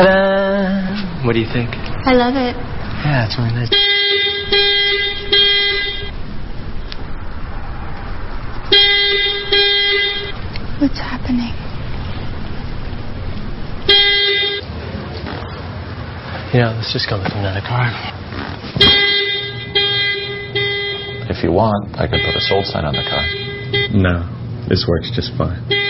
Ta-da! What do you think? I love it. Yeah, it's really nice. What's happening? You know, let's just go with another car. If you want, I could put a sold sign on the car. No, this works just fine.